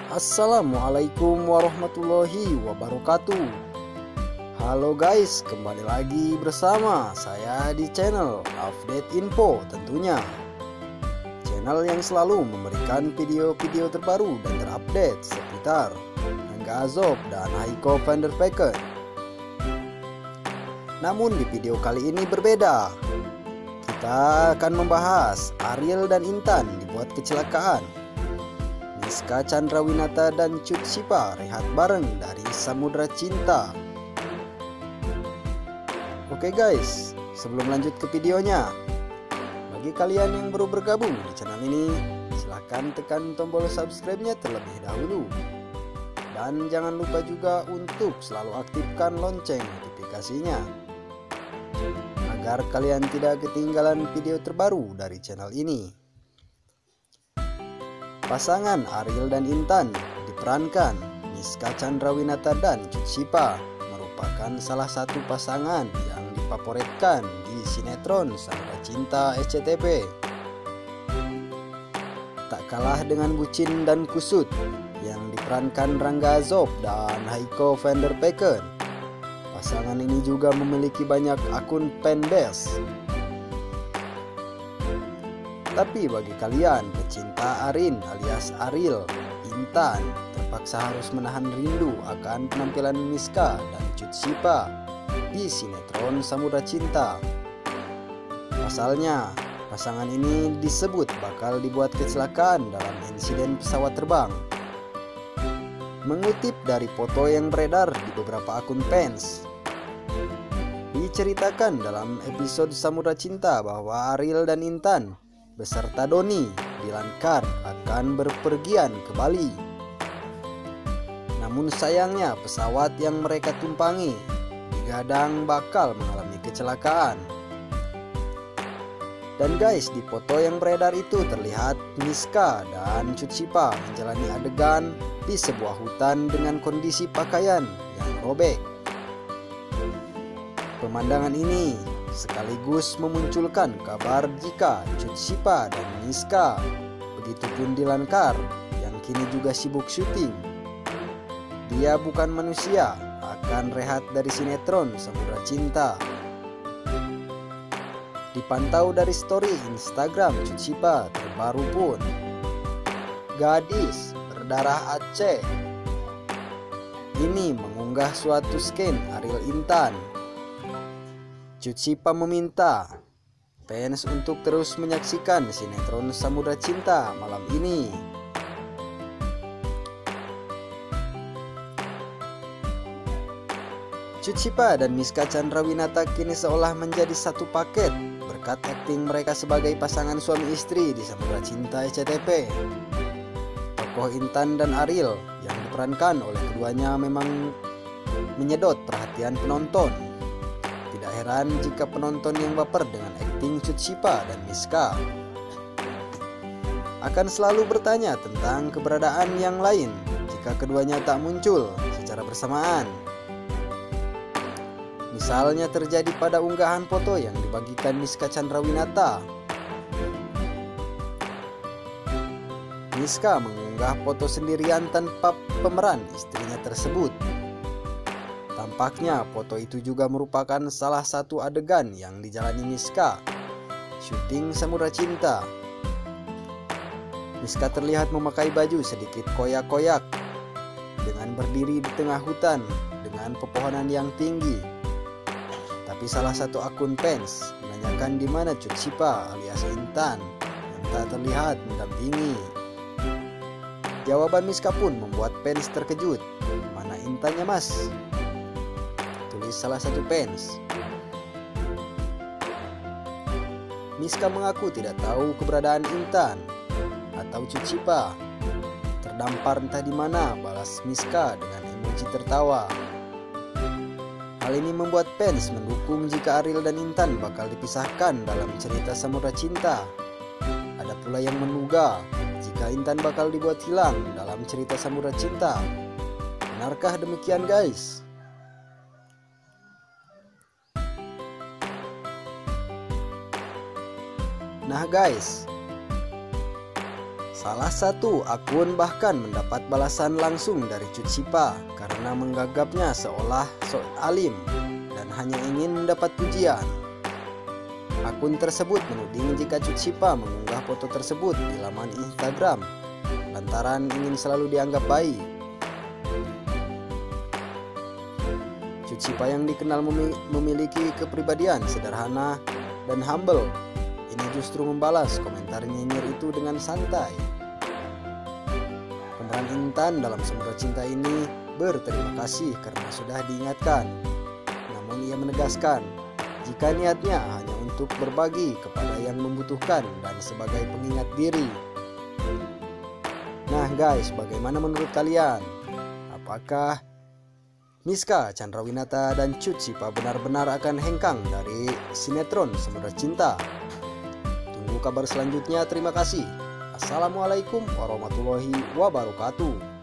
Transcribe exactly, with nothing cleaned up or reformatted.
Assalamualaikum warahmatullahi wabarakatuh. Halo guys, kembali lagi bersama saya di channel Update Info tentunya. Channel yang selalu memberikan video-video terbaru dan terupdate seputar Rangga Azob dan Haiko van der Vecken. Namun di video kali ini berbeda. Kita akan membahas Ariel dan Intan dibuat kecelakaan. Miska Chandrawinata dan Cut Sipa rehat bareng dari Samudra Cinta. Oke guys, sebelum lanjut ke videonya, bagi kalian yang baru bergabung di channel ini, silahkan tekan tombol subscribe-nya terlebih dahulu. Dan jangan lupa juga untuk selalu aktifkan lonceng notifikasinya, agar kalian tidak ketinggalan video terbaru dari channel ini. Pasangan Ariel dan Intan diperankan Miska Chandrawinata dan Cut Sipa, merupakan salah satu pasangan yang dipaporetkan di sinetron Samudra Cinta S C T V. Tak kalah dengan bucin dan kusut yang diperankan Rangga Azob dan Haiko van der Vecken, pasangan ini juga memiliki banyak akun fanbase. Tapi bagi kalian pecinta Arin alias Ariel, Intan terpaksa harus menahan rindu akan penampilan Miska dan Cut Sipa di sinetron Samudra Cinta. Pasalnya, pasangan ini disebut bakal dibuat kecelakaan dalam insiden pesawat terbang. Mengutip dari foto yang beredar di beberapa akun fans, diceritakan dalam episode Samudra Cinta bahwa Ariel dan Intan beserta Doni dilankar akan berpergian ke Bali. Namun sayangnya pesawat yang mereka tumpangi digadang bakal mengalami kecelakaan. Dan guys, di foto yang beredar itu terlihat Miska dan Cut Sipa menjalani adegan di sebuah hutan dengan kondisi pakaian yang robek. Pemandangan ini sekaligus memunculkan kabar jika Cut Sipa dan Miska, begitupun Dilankar yang kini juga sibuk syuting Dia Bukan Manusia, akan rehat dari sinetron Samudra Cinta. Dipantau dari story Instagram Cut Sipa terbaru pun, gadis berdarah Aceh ini mengunggah suatu scan Ariel Intan. Cut Sipa meminta fans untuk terus menyaksikan sinetron Samudra Cinta malam ini. Cut Sipa dan Miska Chandrawinata kini seolah menjadi satu paket berkat akting mereka sebagai pasangan suami istri di Samudra Cinta S C T V. Tokoh Intan dan Ariel yang diperankan oleh keduanya memang menyedot perhatian penonton. Tidak heran jika penonton yang baper dengan akting Cut Sipa dan Miska akan selalu bertanya tentang keberadaan yang lain jika keduanya tak muncul secara bersamaan. Misalnya terjadi pada unggahan foto yang dibagikan Miska Chandrawinata. Miska mengunggah foto sendirian tanpa pemeran istrinya tersebut. Tampaknya foto itu juga merupakan salah satu adegan yang dijalani Miska syuting Samudra Cinta. Miska terlihat memakai baju sedikit koyak-koyak dengan berdiri di tengah hutan dengan pepohonan yang tinggi. Tapi salah satu akun fans menanyakan di mana Cut Sipa alias Intan yang tak terlihat mendampingi. Jawaban Miska pun membuat fans terkejut. "Mana Intannya mas?" tulis salah satu fans. Miska mengaku tidak tahu keberadaan Intan atau Cut Sipa. Terdampar entah di mana, balas Miska dengan emoji tertawa. Hal ini membuat fans mendukung jika Ariel dan Intan bakal dipisahkan dalam cerita Samudra Cinta. Ada pula yang menduga jika Intan bakal dibuat hilang dalam cerita Samudra Cinta. Benarkah demikian guys? Nah guys, Salah satu akun bahkan mendapat balasan langsung dari Cut Sipa karena menganggapnya seolah sok alim dan hanya ingin mendapat pujian. Akun tersebut menuding jika Cut Sipa mengunggah foto tersebut di laman Instagram lantaran ingin selalu dianggap baik. Cut Sipa yang dikenal memiliki kepribadian sederhana dan humble ini justru membalas komentar nyinyir itu dengan santai. Pemeran Intan dalam Samudra Cinta ini berterima kasih karena sudah diingatkan. Namun ia menegaskan jika niatnya hanya untuk berbagi kepada yang membutuhkan dan sebagai pengingat diri. Nah guys, bagaimana menurut kalian? Apakah Miska Chandrawinata dan Cut Sipa benar-benar akan hengkang dari sinetron Samudra Cinta? Tunggu kabar selanjutnya. Terima kasih. Assalamualaikum warahmatullahi wabarakatuh.